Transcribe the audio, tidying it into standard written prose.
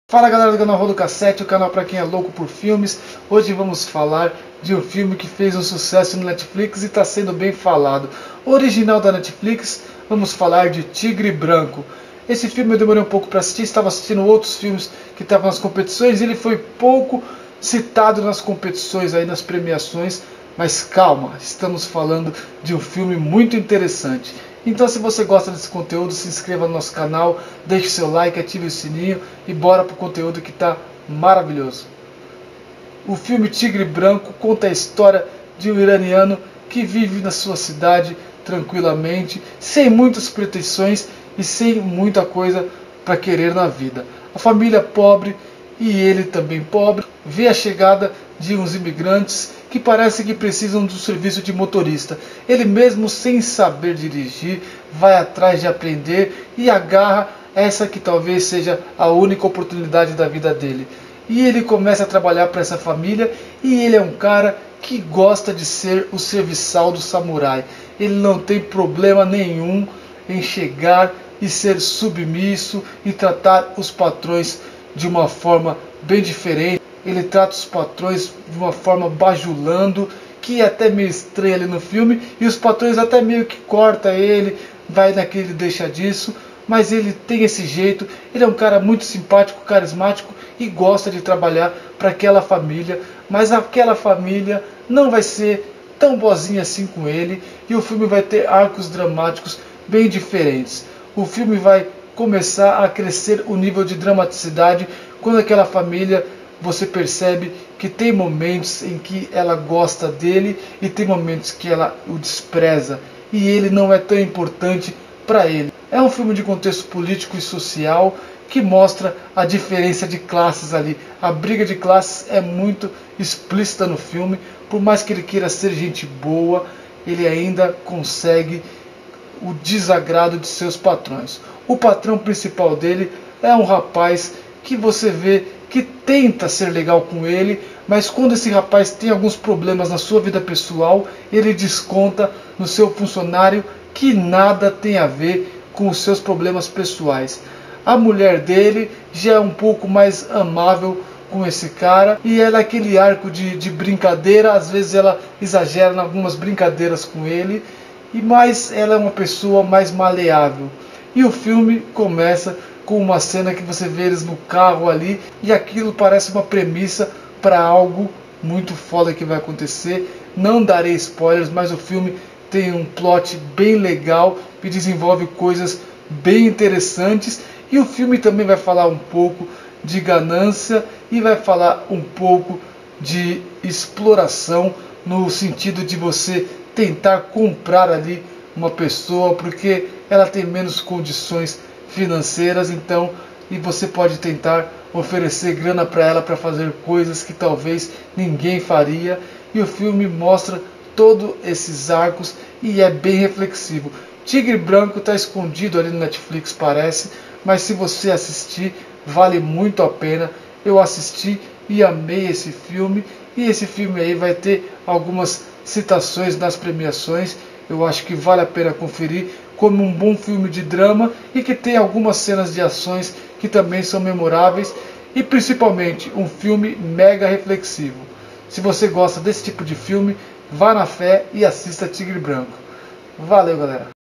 Fala galera do canal Rolo Cassete, o canal para quem é louco por filmes. Hoje vamos falar de um filme que fez um sucesso no Netflix e está sendo bem falado. Original da Netflix, vamos falar de Tigre Branco. Esse filme eu demorei um pouco para assistir, estava assistindo outros filmes que estavam nas competições e ele foi pouco citado nas competições, aí nas premiações. Mas calma, estamos falando de um filme muito interessante. Então se você gosta desse conteúdo, se inscreva no nosso canal, deixe seu like, ative o sininho e bora pro conteúdo que está maravilhoso. O filme Tigre Branco conta a história de um iraniano que vive na sua cidade tranquilamente, sem muitas pretensões e sem muita coisa para querer na vida. A família pobre e ele também pobre vê a chegada de uns imigrantes que parece que precisam do serviço de motorista. Ele mesmo, sem saber dirigir, vai atrás de aprender e agarra essa que talvez seja a única oportunidade da vida dele. E ele começa a trabalhar para essa família e ele é um cara que gosta de ser o serviçal do samurai. Ele não tem problema nenhum em chegar e ser submisso e tratar os patrões de uma forma bem diferente. Ele trata os patrões de uma forma bajulando, que é até meio estranho ali no filme, e os patrões até meio que cortam ele, vai naquele deixa disso, mas ele tem esse jeito. Ele é um cara muito simpático, carismático e gosta de trabalhar para aquela família, mas aquela família não vai ser tão boazinha assim com ele, e o filme vai ter arcos dramáticos bem diferentes. O filme vai começar a crescer o nível de dramaticidade quando aquela família, você percebe que tem momentos em que ela gosta dele e tem momentos que ela o despreza e ele não é tão importante para ele. É um filme de contexto político e social que mostra a diferença de classes ali. A briga de classes é muito explícita no filme. Por mais que ele queira ser gente boa, ele ainda consegue o desagrado de seus patrões. O patrão principal dele é um rapaz que você vê que tenta ser legal com ele, mas quando esse rapaz tem alguns problemas na sua vida pessoal, ele desconta no seu funcionário que nada tem a ver com os seus problemas pessoais. A mulher dele já é um pouco mais amável com esse cara, e ela é aquele arco de brincadeira, às vezes ela exagera em algumas brincadeiras com ele, mas ela é uma pessoa mais maleável. E o filme começa com uma cena que você vê eles no carro ali, e aquilo parece uma premissa para algo muito foda que vai acontecer. Não darei spoilers, mas o filme tem um plot bem legal e desenvolve coisas bem interessantes. E o filme também vai falar um pouco de ganância e vai falar um pouco de exploração, no sentido de você tentar comprar ali uma pessoa porque ela tem menos condições financeiras, então, e você pode tentar oferecer grana para ela para fazer coisas que talvez ninguém faria. E o filme mostra todos esses arcos e é bem reflexivo. Tigre Branco está escondido ali no Netflix, parece, mas se você assistir, vale muito a pena. Eu assisti e amei esse filme, e esse filme aí vai ter algumas citações nas premiações. Eu acho que vale a pena conferir como um bom filme de drama e que tem algumas cenas de ações que também são memoráveis, e principalmente um filme mega reflexivo. Se você gosta desse tipo de filme, vá na fé e assista Tigre Branco. Valeu, galera!